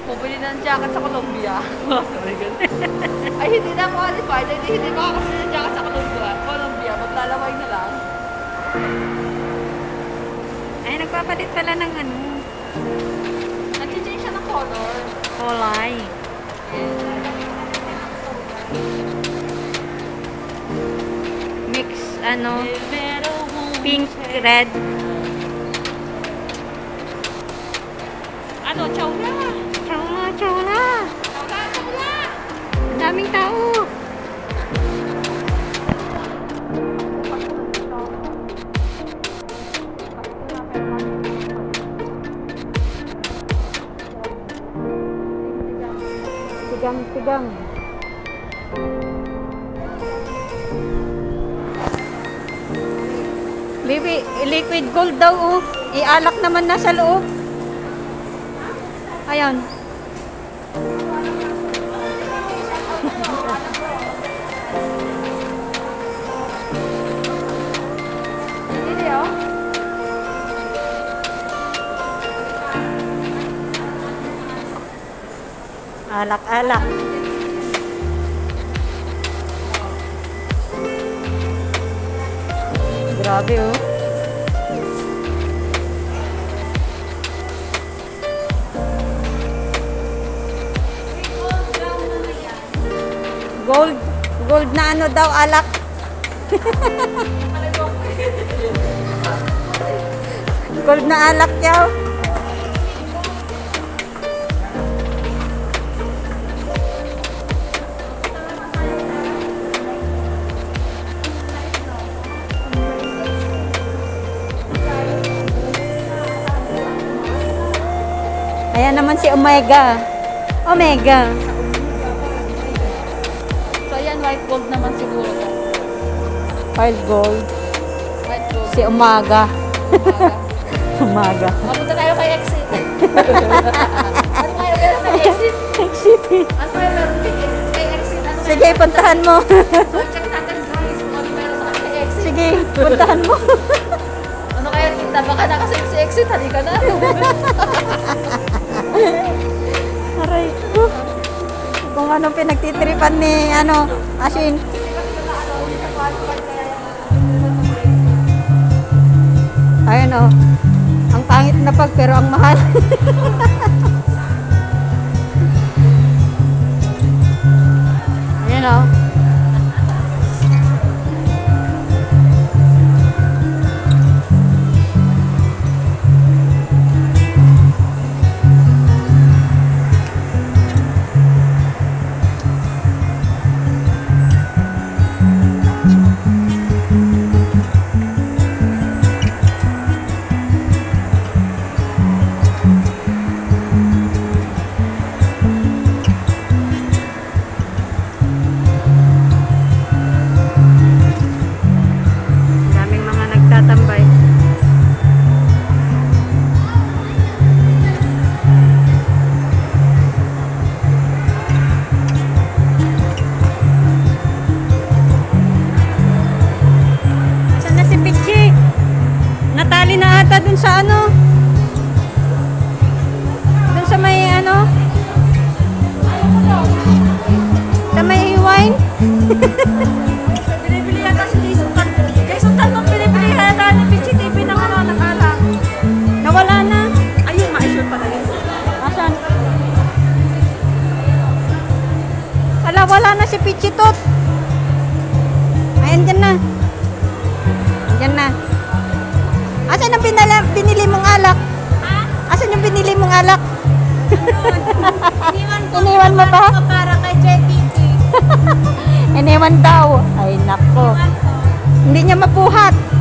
Pupili ng jacket sa Colombia. Ay, hindi na qualified. Hindi makakasili ng jacket sa Colombia. Maglalaway na lang. Ay, nagpapalit pala ng ano. Nag-change siya ng color. Kulay. Mix, ano, pink, red. Ano, chawla? Chawla, chawla. Chawla, chawla. Ang daming tao. Sigang. Baby, liquid gold daw oh. Ialak naman na sa loob. Ayan. Alak-alak. Grabe oh. Gold na ano daw, alak. Gold na alak yaw. Ayan naman si Omega. So, ayan, white gold naman siguro. White gold. White gold. Si Umaga. Umaga. Mapunta tayo kay Exit. Ano kayo meron kay Exit? Exit. Ano kayo meron kay Exit? Sige, puntahan mo. So, check natin guys kung ano meron sa kay Exit. Sige, puntahan mo. Ano kaya kita? Baka nakasave si Exit. Halika na. Aray ko. Kung anong pinagtitripan ni Asin. Ayun oh. Ang pangit na pag pero ang mahal. Ayun oh. Tambay. Saan na si Pichi? Natali na ata dun sa ano? Dun sa may sa may wine? Binibili yata si Jason Tanto. Jason Tanto binibili yata ni Pichi TV ng nakala. Nawala na. Ayun, ma-assure pala yun. Asan? Wala na si Pichi Tot. Ayan, dyan na. Dyan na. Asan ang binili mong alak? Ha? Asan yung binili mong alak? Iniwan mo pa? Para kay JTT. Iniwan daw. Ay, nako. Hindi niya mapuhat.